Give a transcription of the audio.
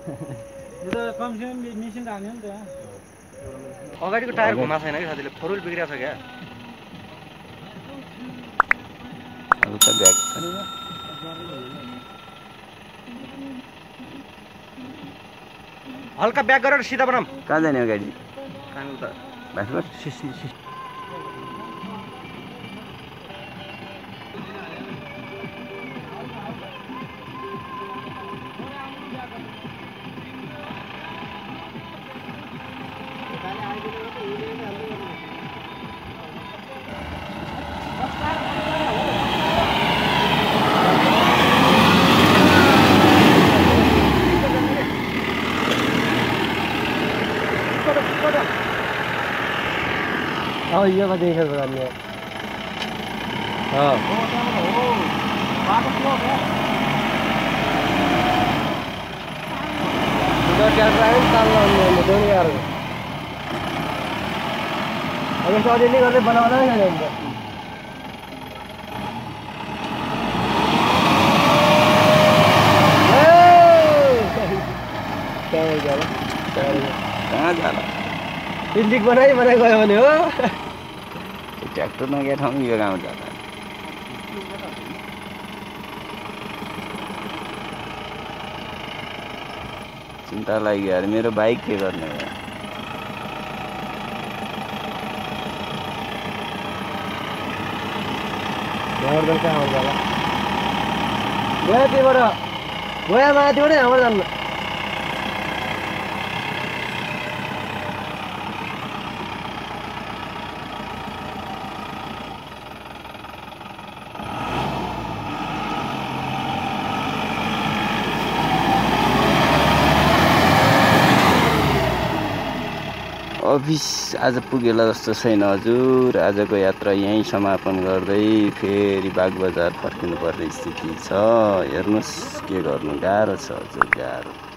यो त कमसेकम मिसिन हाल्यो नि त अगाडिको टायर घुमा छैन कि साथीले फोरविल बिग्रिएको छ क्या हल्का ब्याक हल्का ब्याक गरेर सिधा बनाऊ कहाँ जाने हो गाडी कानु त बासबाट यो देखेर जाने अलिअलि गर्दै बनाउँदा जाने हुन्छ कहाँ जाला लिक बनाइ गयो भने हो ट्र्याक्टर नगएको ठाउँ यो गाउँ जाला चिन्ता लाग्यो यार मेरो बाइक के गर्ने यार कहाँ आउँछ होला गयो त्यहीबाट गयो माथिबाटै हाम्रो जानु अफिस आज पुगेला जस्तो छैन हजुर आजको यात्रा यहीँ समापन गर्दै फेरि बागबजार फर्किनु पर्ने स्थिति छ हेर्नुहोस् के गर्नु गाह्रो छ हजुर गाह्रो